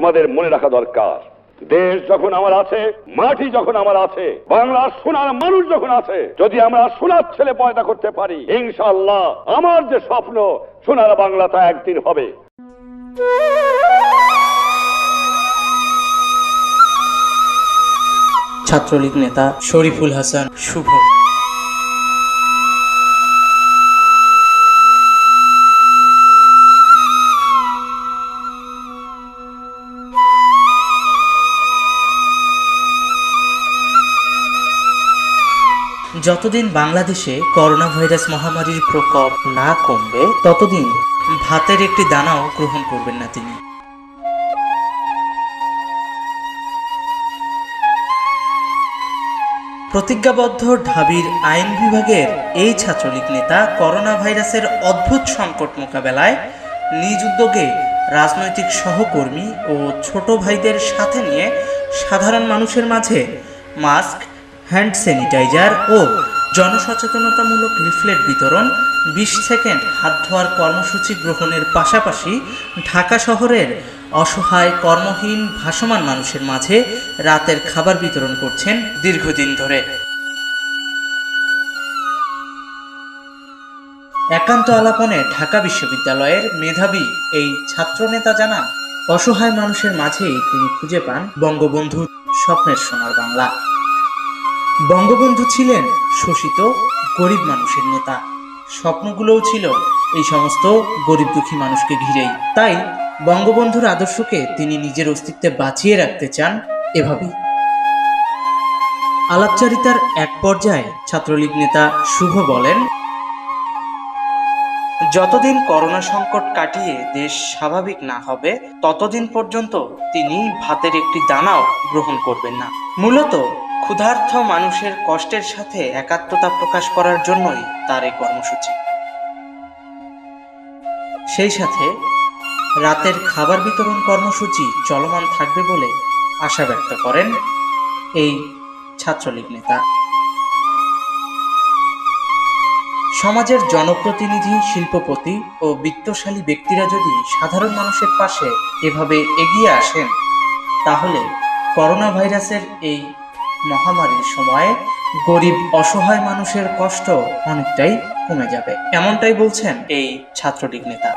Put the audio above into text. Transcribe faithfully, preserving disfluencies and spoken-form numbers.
তোমাদের মনে রাখা দরকার, দেশ যখন আমার আছে, মাটি যখন আমার আছে, বাংলার সোনার মানুষ যখন আছে, যদি আমরা সোনার ছেলে পয়দা করতে পারি, ইনশাআল্লাহ আমার যে স্বপ্ন সোনার বাংলা তা একদিন হবে। ছাত্রলীগ নেতা শরীফুল হাসান শুভ। যতদিন বাংলাদেশে করোনা ভাইরাস মহামারীর প্রকোপ না কমবে ততদিন ভাতের একটি দানাও গ্রহণ করবেন না তিনি। প্রতিজ্ঞাবদ্ধ ঢাবির আইন বিভাগের এই ছাত্রলীগ নেতা করোনা ভাইরাসের অদ্ভুত সংকট মোকাবেলায় নিজ উদ্যোগে রাজনৈতিক সহকর্মী ও ছোট ভাইদের সাথে নিয়ে সাধারণ মানুষের মাঝে মাস্ক, হ্যান্ড স্যানিটাইজার ও জনসচেতনতামূলক লিফলেট বিতরণ, বিশ সেকেন্ড হাত ধোয়ার কর্মসূচি গ্রহণের পাশাপাশি ঢাকা শহরের অসহায় কর্মহীন ভাসমান মানুষের মাঝে রাতের খাবার বিতরণ করছেন দীর্ঘদিন ধরে। একান্ত আলাপনে ঢাকা বিশ্ববিদ্যালয়ের মেধাবী এই ছাত্রনেতা জানান, অসহায় মানুষের মাঝেই তিনি খুঁজে পান বঙ্গবন্ধুর স্বপ্নের সোনার বাংলা। বঙ্গবন্ধু ছিলেন শোষিত গরিব মানুষের নেতা, স্বপ্নগুলোও ছিল এই সমস্ত গরিব দুঃখী মানুষকে ঘিরেই। তাই বঙ্গবন্ধুর আদর্শকে তিনি নিজের অস্তিত্বে বাঁচিয়ে রাখতে চান এভাবেই। আলাপচারিতার এক পর্যায়ে ছাত্রলীগ নেতা শুভ বলেন, যতদিন করোনা সংকট কাটিয়ে দেশ স্বাভাবিক না হবে ততদিন পর্যন্ত তিনি ভাতের একটি দানাও গ্রহণ করবেন না। মূলত ক্ষুধার্ত মানুষের কষ্টের সাথে একাত্মতা প্রকাশ করার জন্যই তার এই কর্মসূচি। সেই সাথে রাতের খাবার বিতরণ কর্মসূচি চলমান থাকবে বলে আশা ব্যক্ত করেন এই ছাত্রলীগ নেতা। সমাজের জনপ্রতিনিধি, শিল্পপতি ও বিত্তশালী ব্যক্তিরা যদি সাধারণ মানুষের পাশে এভাবে এগিয়ে আসেন তাহলে করোনা ভাইরাসের এই মহামারীর সময়ে গরিব অসহায় মানুষের কষ্ট অনেকটাই কমে যাবে, এমনটাই বলছেন এই ছাত্রলীগ নেতা।